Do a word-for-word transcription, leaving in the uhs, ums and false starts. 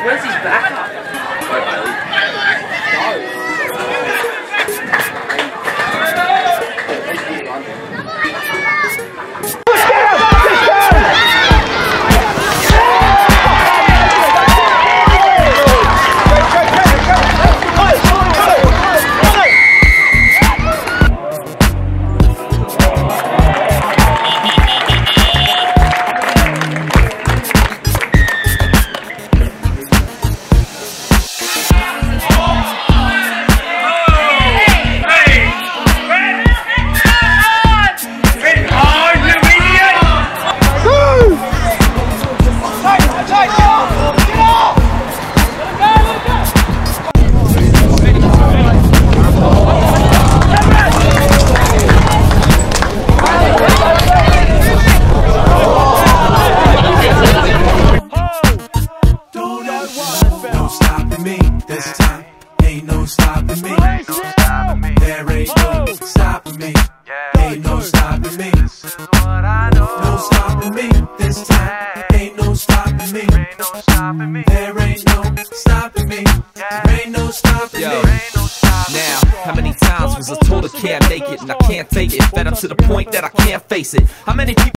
Where's his backup? This time, ain't no stopping me. There ain't no stopping me. Ain't no stopping me. No stopping me. This time, ain't no stopping me. There ain't no stopping me. There ain't no stopping me. Now, how many times was I told I can't make it and I can't take it? Fed up to the point that I can't face it. How many people